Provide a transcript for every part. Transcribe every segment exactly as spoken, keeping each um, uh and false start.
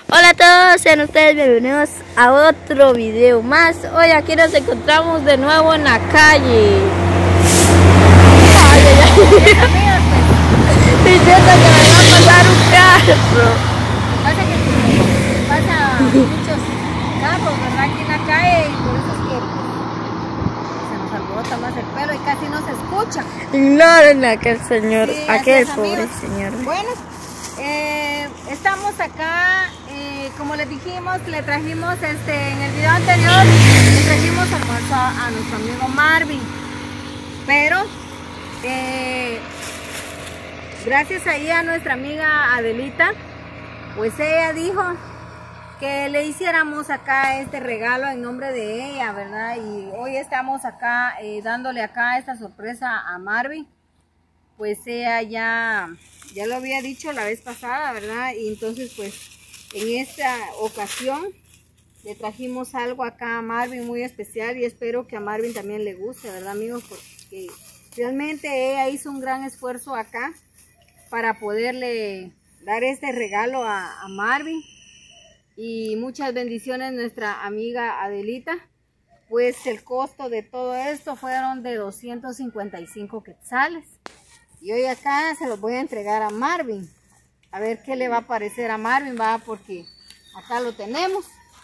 Hola a todos, sean ustedes bienvenidos a otro video más. Hoy aquí nos encontramos de nuevo en la calle. Ay, ay, ay. Diciendo que me va a pasar un carro. Pasa que pasa muchos carros, ¿verdad? Aquí en la calle y por eso es que se nos alborota más el pelo y casi no se escucha. Ignoren a aquel señor, Sí, aquel es, pobre amigos. señor. Bueno, eh, estamos acá, eh, como les dijimos, le trajimos este, en el video anterior, le trajimos almuerzo a, a nuestro amigo Marvin, pero eh, gracias ahí a nuestra amiga Adelita, pues ella dijo que le hiciéramos acá este regalo en nombre de ella, ¿verdad? Y hoy estamos acá eh, dándole acá esta sorpresa a Marvin. Pues ella ya, ya lo había dicho la vez pasada, ¿verdad? Y entonces pues en esta ocasión le trajimos algo acá a Marvin muy especial y espero que a Marvin también le guste, ¿verdad, amigos? Porque realmente ella hizo un gran esfuerzo acá para poderle dar este regalo a, a Marvin. Y muchas bendiciones nuestra amiga Adelita. Pues el costo de todo esto fueron de doscientos cincuenta y cinco quetzales. Y hoy acá se los voy a entregar a Marvin. A ver qué le va a parecer a Marvin, va, porque acá lo tenemos.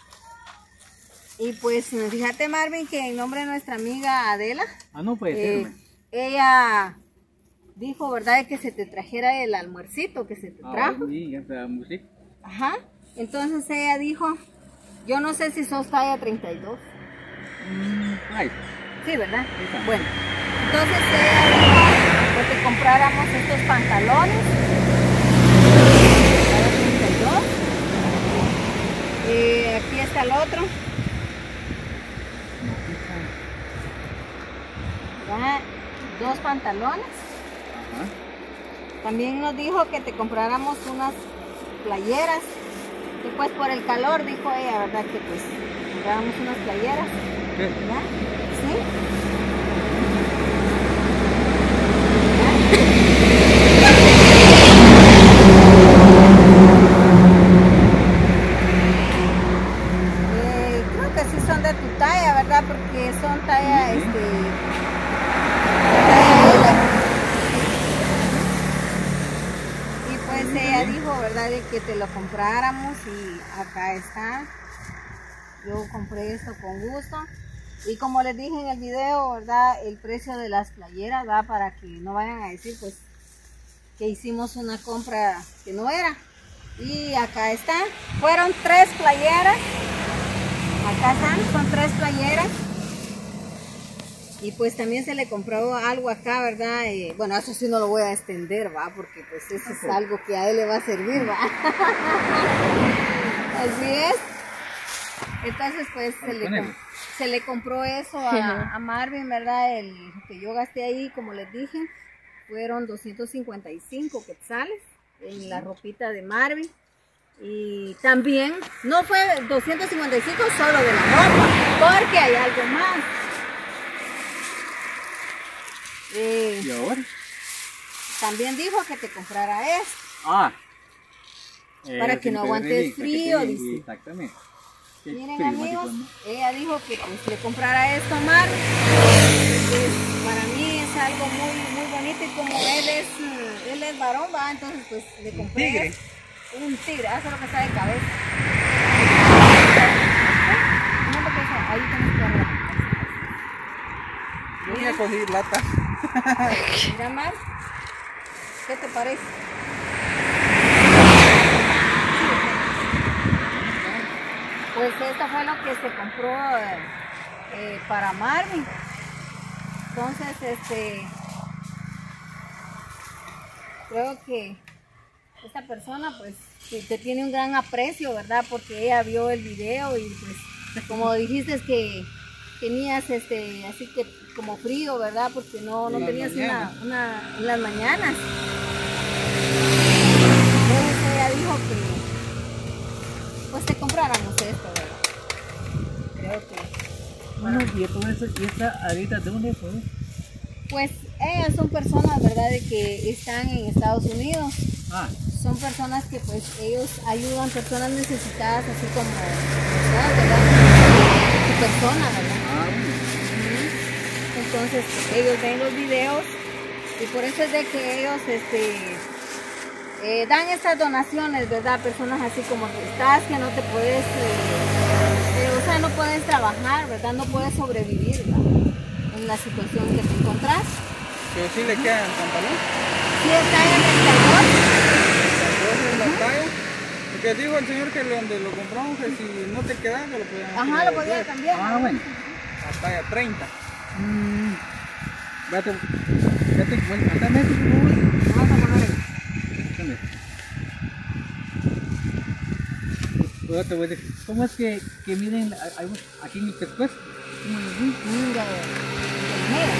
Y pues fíjate, Marvin, que en nombre de nuestra amiga Adela, ah, no puede eh, ser, ella dijo, ¿verdad?, que se te trajera el almuercito que se te trajo. Ah, sí, ya está muy rico. Ajá. Entonces ella dijo, yo no sé si sos talla treinta y dos. Mm, ay. Sí, ¿verdad? Sí, está. Bueno, entonces ella dijo que te compráramos estos pantalones. Talla treinta y dos. Eh, aquí está el otro. Ya, dos pantalones. Ajá. También nos dijo que te compráramos unas playeras. Y pues por el calor, dijo ella, ¿verdad? Que pues compráramos unas playeras. ¿Qué? ¿Ya? ¿Sí? Eh, creo que sí son de tu talla, ¿verdad? Porque son talla, Sí. este... talla L. Y pues ella dijo, ¿verdad?, de que te lo compráramos y acá está. Yo compré esto con gusto. Y como les dije en el video, ¿verdad?, el precio de las playeras, ¿verdad?, para que no vayan a decir pues que hicimos una compra que no era. Y acá está. Fueron tres playeras. Acá están, son tres playeras. Y pues también se le compró algo acá, ¿verdad? Eh, bueno, eso sí no lo voy a extender, ¿va? Porque pues eso es algo que a él le va a servir, ¿va? Así es. Entonces pues se le, com- se le compró eso a, a Marvin, ¿verdad? El que yo gasté ahí, como les dije, fueron doscientos cincuenta y cinco quetzales en la ropita de Marvin. Y también no fue doscientos cincuenta y cinco solo de la ropa, porque hay algo más. Eh, ¿Y ahora? también dijo que te comprara esto. Ah. Para que no aguantes frío, dice. dice. Exactamente. Qué Miren, climático, amigos, ¿no? ella dijo que pues le comprara esto a Mar. Para mí es algo muy muy bonito y como él es eh, él es varón, va, entonces pues le compré tigre. esto. Un tigre, hace lo que está de cabeza. No, porque eso, ahí tienes que darle. Yo voy a coger lata. Mira, Mar, ¿qué te parece? Pues esto fue lo que se compró eh, eh, para Marvin. Entonces, este, creo que esta persona, pues, que te tiene un gran aprecio, ¿verdad? Porque ella vio el video y, pues, como dijiste que tenías, este, así que como frío, ¿verdad? Porque no, no En las tenías una, mañanas. una, en las mañanas. Entonces ella dijo que, pues, te compráramos esto, ¿verdad? Creo que... Bueno, y todo eso, y esta ahorita, ¿de dónde fue? Pues ellas son personas, ¿verdad?, de que están en Estados Unidos. Ah. son personas que pues ellos ayudan personas necesitadas, así como, ¿verdad? ¿verdad? Su persona, ¿verdad? Ah, Ujú. Entonces pues, ellos ven los videos y por eso es de que ellos este, eh, dan estas donaciones, ¿verdad? Personas así como tú estás, que no te puedes, eh, eh, o sea, no puedes trabajar, ¿verdad? No puedes sobrevivir, ¿verdad? En la situación que te encontrás. Pero sí le queda el pantalón. Sí, está en treinta y dos. Entonces la talla. Porque dijo el señor que donde lo compramos que si no te queda que lo podían Ajá, lo podía cambiar. ah, bueno. a talla treinta. Mm. Vete, vete, bueno, acá me por favor. Vamos a poner. ¿Dónde? Ahora te voy a decir, ¿cómo es que, que miden a- a- aquí en el pescuezo? ¿Cómo es así? Mira, mira.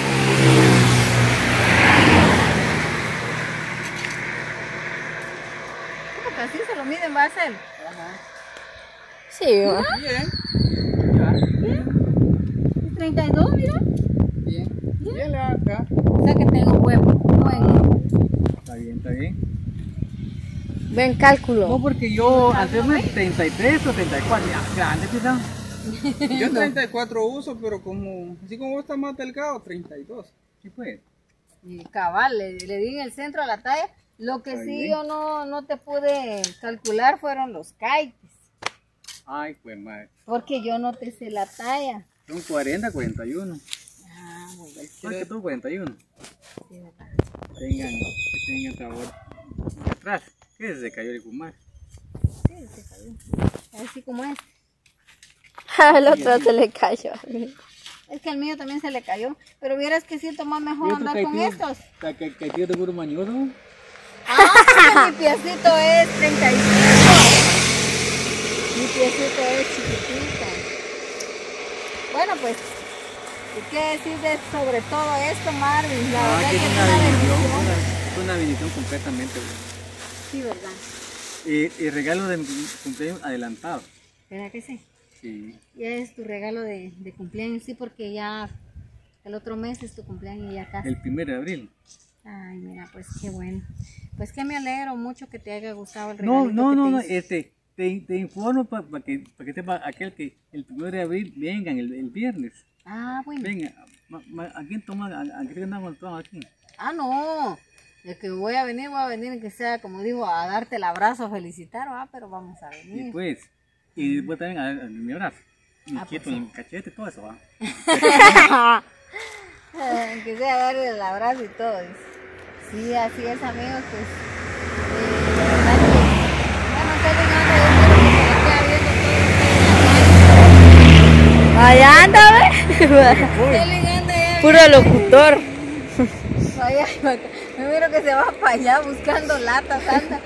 ¿Cómo que así se lo miden? ¿Va a ser? Sí, va. Bien. Ya. treinta y dos, mira. Bien. Bien le va acá. O sea que tengo buen, buen. Está bien, está bien. Ven No, cálculo. porque yo anteriormente treinta y tres o treinta y cuatro, ya, grande, pisado. Yo treinta y cuatro uso, pero como así como vos estás más delgado, treinta y dos. Sí, pues. Y cabal, le, le di en el centro a la talla. Lo que Está sí bien. yo no, no te pude calcular fueron los kites. Ay, pues madre. Porque yo no te sé la talla. Son cuarenta, cuarenta y uno. Ah, muy bien. Más que todo cuarenta y uno. Sí, verdad. Tengan, que tengan sabor de atrás. ¿Qué se cayó el fumar? Sí, se cayó. Así como es. Al otro se le cayó. Es que el mío también se le cayó. Pero vieras que siento más mejor andar con estos. Que que tío de puro mañoso. Ah, mi piecito es treinta y cinco. Mi piecito es chiquitito. Bueno, pues, ¿y qué decir de sobre todo esto, Marvin? La Ah, verdad que que es es una una bendición. bendición. una- Es una bendición completamente. güey. Sí, ¿verdad? Y, y regalo de mi cumpleaños adelantado. ¿Verdad que sí? Sí. Ya es tu regalo de, de cumpleaños, sí, porque ya el otro mes es tu cumpleaños y ya casi. El primero de abril. Ay, mira, pues qué bueno. Pues que me alegro mucho que te haya gustado el No, regalo. no, no, no, este, te, te informo para que, pa que sepa aquel que el primero de abril vengan el, el viernes. Ah, bueno. Venga, ma- ma- ¿a quién toma? ¿A, a quién andamos todos aquí? Ah, no. De que voy a venir, voy a venir, que sea, como digo, a darte el abrazo, a felicitar, ah, pero vamos a Y venir. pues, y después también a, a mi abrazo. Mi Ah, pues quieto sí. en el cachete, todo eso va. Ah, que sea darle el abrazo y todo. dice. Sí, así es, amigos, pues. Eh, de verdad que, bueno, está llegando, yo espero que se le quede viendo todo ustedes. Allá anda, ve. Está ligando ya. Puro locutor. Vaya, me miro que se va para allá buscando latas, anda.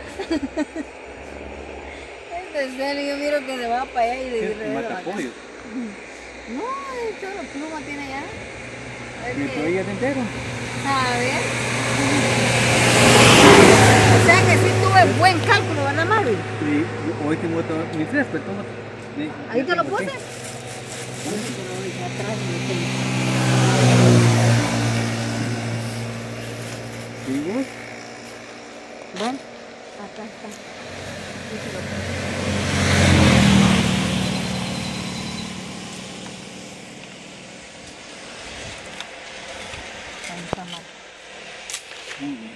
En serio, yo miro que se va para allá y de Es regreso para acá. matapollo. No, esto la pluma tiene ya. A ver Me qué- podía de entero. A ver. O sea que sí tuve buen cálculo, ¿verdad, Maru? Y hoy tengo todo, mi fresco, toma. Ahí te lo puse. Sí. ¿Y vos? Ven, acá está. Ahí te lo puse. Ahí está, Maru. Muy bien.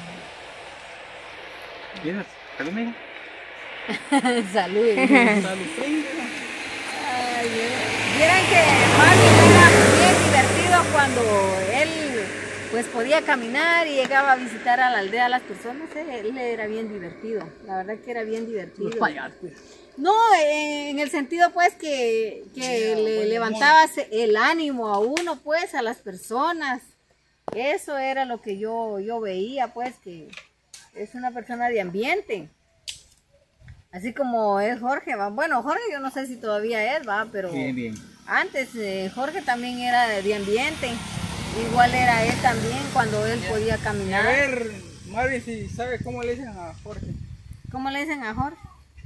¿Quieres? ¿Salud, amiga? Salud. Salud, prenda. Ay, vieran vieran que Marvin era bien divertido cuando él pues podía caminar y llegaba a visitar a la aldea a las personas. eh, Él era bien divertido, la verdad que era bien divertido. Los payasos, pues. No, eh, en el sentido pues que, que le levantabas el ánimo a uno pues, a las personas. Eso era lo que yo, yo veía pues, que es una persona de ambiente. Así como es Jorge, ¿va? Bueno, Jorge yo no sé si todavía es, va, pero Bien, bien. antes eh, Jorge también era de, de ambiente. Igual era él también cuando él podía A caminar. ver, Marvin, si sabes cómo le dicen a Jorge. ¿Cómo le dicen a Jorge?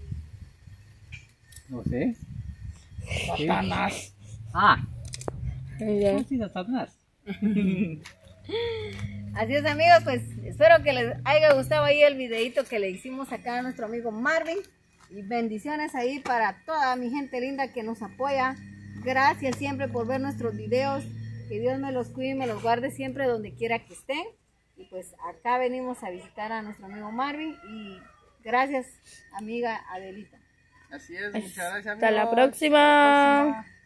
No sé. Satanás. Ah, Ya. ¿cómo se dice Satanás? Así es, amigos, pues espero que les haya gustado ahí el videito que le hicimos acá a nuestro amigo Marvin. Y bendiciones ahí para toda mi gente linda que nos apoya. Gracias siempre por ver nuestros videos. Que Dios me los cuide y me los guarde siempre donde quiera que estén. Y pues acá venimos a visitar a nuestro amigo Marvin. Y gracias, amiga Adelita. Así es, muchas gracias. Hasta la amigos. próxima. Hasta la próxima.